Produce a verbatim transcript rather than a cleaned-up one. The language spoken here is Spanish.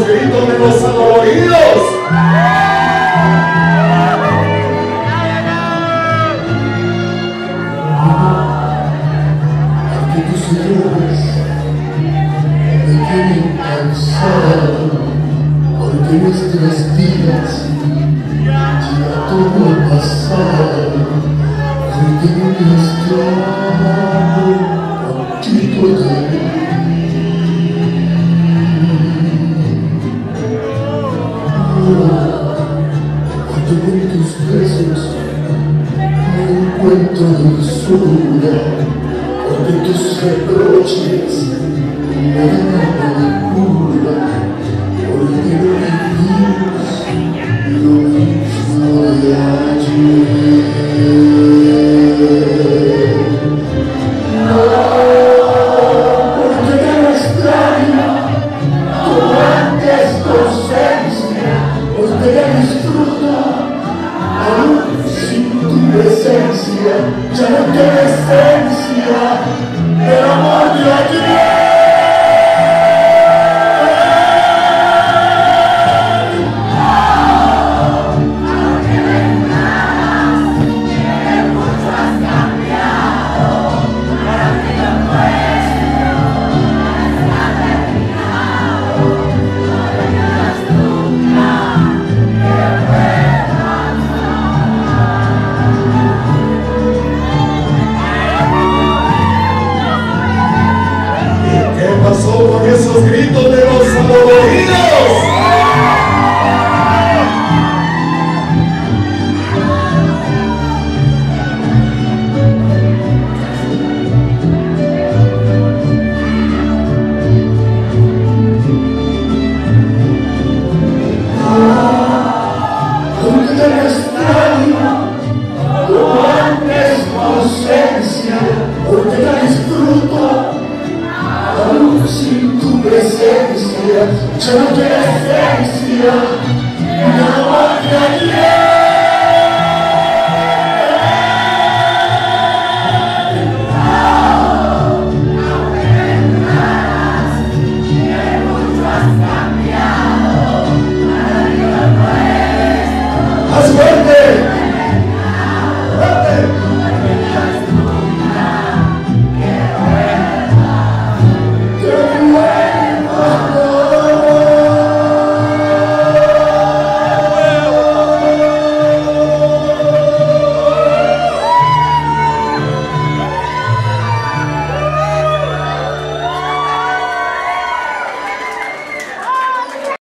esos gritos de los adoloridos. Porque tus errores me tienen cansado, porque nuestras vidas ya todo ha pasado, porque nuestro amor poquito de porque con tus besos no encuentro dulzura, porque tus reproches me dan locura, porque no vivimos lo mismo de ayer. No, porque ya no extraño como antes tu ausencia, porque ya disfruto aún sin tu presencia, ya no queda esencia del amor de ayer. ¿Qué pasó con esos gritos de los adoloridos? Porque ya no extraño como antes tu ausencia, porque ya disfruto aún sin tu presencia, ya no queda esencia del amor de ayer.